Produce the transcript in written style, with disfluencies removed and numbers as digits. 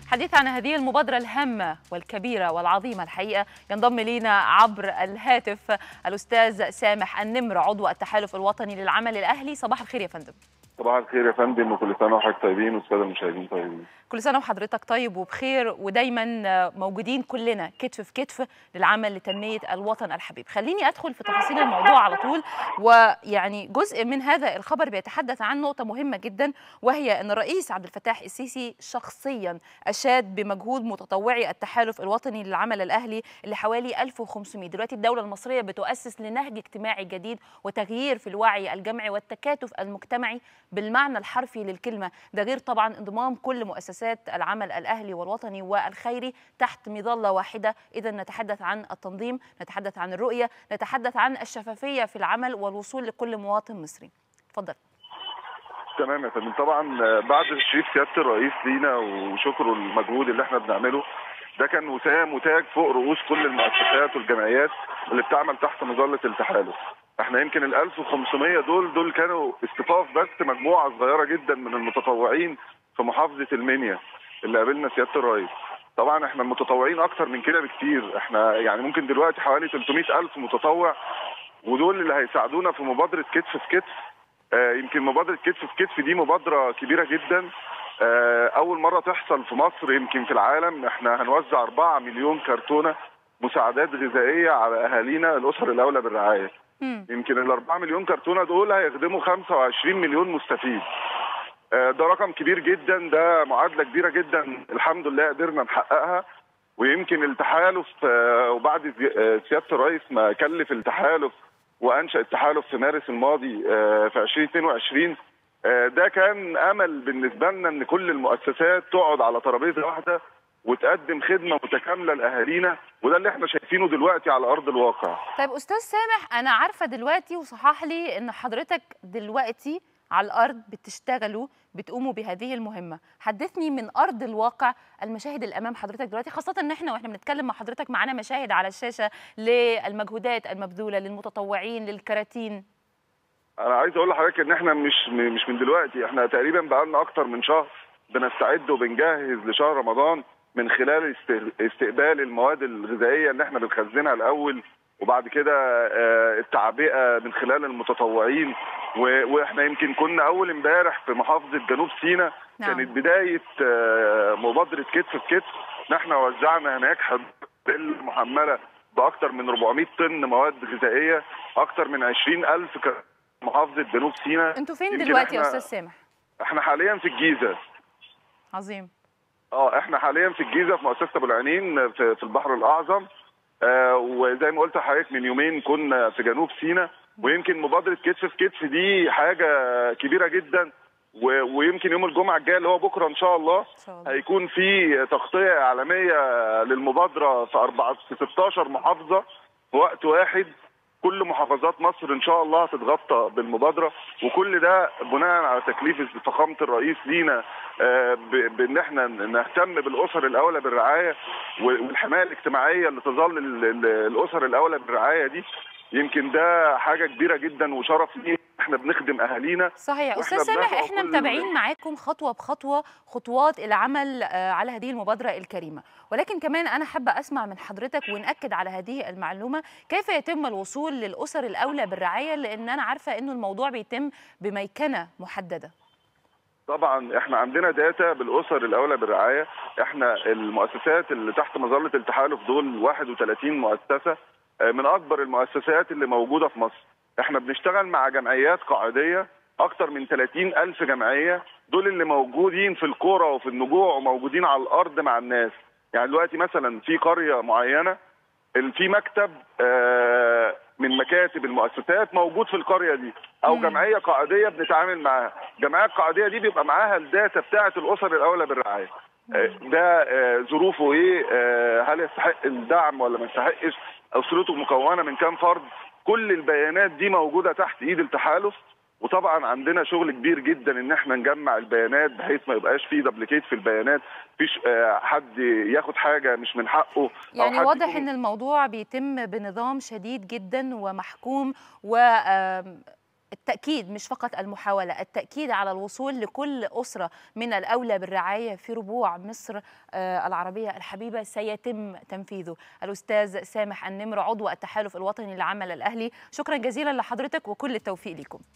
حديث عن هذه المبادرة الهامة والكبيرة والعظيمة الحقيقة ينضم لينا عبر الهاتف الأستاذ سامح النمر عضو التحالف الوطني للعمل الأهلي. صباح الخير يا فندم. صباح الخير يا فندم، وكل سنة وحضرتك طيبين والسادة المشاهدين طيبين. كل سنة وحضرتك طيب وبخير، ودايما موجودين كلنا كتف في كتف للعمل لتنمية الوطن الحبيب. خليني أدخل في تفاصيل الموضوع على طول، ويعني جزء من هذا الخبر بيتحدث عن نقطة مهمة جدا، وهي أن الرئيس عبد الفتاح السيسي شخصيا أشاد بمجهود متطوعي التحالف الوطني للعمل الأهلي اللي حوالي 1500. دلوقتي الدولة المصرية بتؤسس لنهج اجتماعي جديد وتغيير في الوعي الجمعي والتكاتف المجتمعي بالمعنى الحرفي للكلمة. ده غير طبعا انضمام كل مؤسسات العمل الأهلي والوطني والخيري تحت مظلة واحدة. إذا نتحدث عن التنظيم، نتحدث عن الرؤية، نتحدث عن الشفافية في العمل والوصول لكل مواطن مصري. اتفضل. تمام يا فندم. طبعا بعد تشريف سيادة الرئيس لينا وشكره المجهود اللي احنا بنعمله، ده كان وسام وتاج فوق رؤوس كل المؤسسات والجمعيات اللي بتعمل تحت مظلة التحالف. احنا يمكن ال 1500 دول كانوا اصطفاف بس مجموعة صغيرة جدا من المتطوعين في محافظة المنيا اللي قابلنا سيادة الرئيس. طبعا احنا المتطوعين اكتر من كده بكتير، احنا يعني ممكن دلوقتي حوالي 300,000 متطوع، ودول اللي هيساعدونا في مبادرة كتف في كتف. يمكن مبادرة كتف في كتف دي مبادرة كبيرة جدا، أول مرة تحصل في مصر يمكن في العالم. احنا هنوزع 4 مليون كرتونة مساعدات غذائية على أهالينا الأسر الأولى بالرعاية. يمكن ال 4 مليون كرتونة دول هيخدموا 25 مليون مستفيد. ده رقم كبير جدا، ده معادلة كبيرة جدا الحمد لله قدرنا نحققها. ويمكن التحالف وبعد سيادة الرئيس ما كلف التحالف وانشا التحالف في مارس الماضي في 2022، ده كان امل بالنسبه لنا ان كل المؤسسات تقعد على ترابيزه واحده وتقدم خدمه متكامله لاهالينا، وده اللي احنا شايفينه دلوقتي على ارض الواقع. طيب استاذ سامح، انا عارفه دلوقتي وصحح لي ان حضرتك دلوقتي على الارض بتشتغلوا بتقوموا بهذه المهمه. حدثني من ارض الواقع المشاهد اللي امام حضرتك دلوقتي، خاصه ان واحنا بنتكلم مع حضرتك معانا مشاهد على الشاشه للمجهودات المبذوله للمتطوعين للكراتين. انا عايز اقول لحضرتك ان احنا مش من دلوقتي، احنا تقريبا بقالنا اكتر من شهر بنستعد وبنجهز لشهر رمضان من خلال استقبال المواد الغذائيه اللي احنا بنخزنها الاول، وبعد كده التعبئه من خلال المتطوعين. واحنا يمكن كنا اول امبارح في محافظه جنوب سيناء. نعم. كانت بدايه مبادره كتف في كتف. احنا وزعنا هناك حمل محمله باكثر من 400 طن مواد غذائيه، اكثر من 20,000 محافظه جنوب سيناء. انتوا فين دلوقتي يا استاذ سامح؟ احنا حاليا في الجيزه. عظيم. احنا حاليا في الجيزه في مؤسسه ابو العينين في البحر الاعظم. وزي ما قلت لحضرتك من يومين كنا في جنوب سيناء. ويمكن مبادره كتف في كتف دي حاجه كبيره جدا، ويمكن يوم الجمعه الجايه اللي هو بكره ان شاء الله هيكون في تغطيه اعلاميه للمبادره في 16 محافظه في وقت واحد. كل محافظات مصر ان شاء الله هتتغطى بالمبادره، وكل ده بناء على تكليف فخامه الرئيس لينا بان احنا نهتم بالاسر الاولى بالرعايه والحمايه الاجتماعيه اللي تظل الاسر الاولى بالرعايه دي. يمكن ده حاجه كبيره جدا وشرف لينا، احنا بنخدم اهالينا. صحيح. استاذ سامح، احنا متابعين معاكم خطوه بخطوه خطوات العمل على هذه المبادره الكريمه، ولكن كمان انا حابه اسمع من حضرتك ونأكد على هذه المعلومه، كيف يتم الوصول للاسر الاولى بالرعايه؟ لان انا عارفه انه الموضوع بيتم بميكنه محدده. طبعا احنا عندنا داتا بالاسر الاولى بالرعايه. احنا المؤسسات اللي تحت مظله التحالف دول 31 مؤسسه من اكبر المؤسسات اللي موجوده في مصر. احنا بنشتغل مع جمعيات قاعديه اكتر من 30,000 جمعيه، دول اللي موجودين في القرى وفي النجوع وموجودين على الارض مع الناس. يعني دلوقتي مثلا في قريه معينه في مكتب من مكاتب المؤسسات موجود في القريه دي، او جمعيه قاعديه بنتعامل معاها. الجمعيه القاعديه دي بيبقى معاها الداتا بتاعه الاسر الاولى بالرعايه. ده ظروفه ايه، هل يستحق الدعم ولا ما يستحقش، اسرته مكونه من كام فرد. كل البيانات دي موجوده تحت ايد التحالف. وطبعا عندنا شغل كبير جدا ان احنا نجمع البيانات بحيث ما يبقاش فيه دبليكيت في البيانات، مفيش حد ياخد حاجه مش من حقه. يعني واضح ان الموضوع بيتم بنظام شديد جدا ومحكوم، و التأكيد مش فقط المحاولة، التأكيد على الوصول لكل أسرة من الأولى بالرعاية في ربوع مصر العربية الحبيبة سيتم تنفيذه. الأستاذ سامح النمر عضو التحالف الوطني للعمل الأهلي، شكرا جزيلا لحضرتك وكل التوفيق لكم.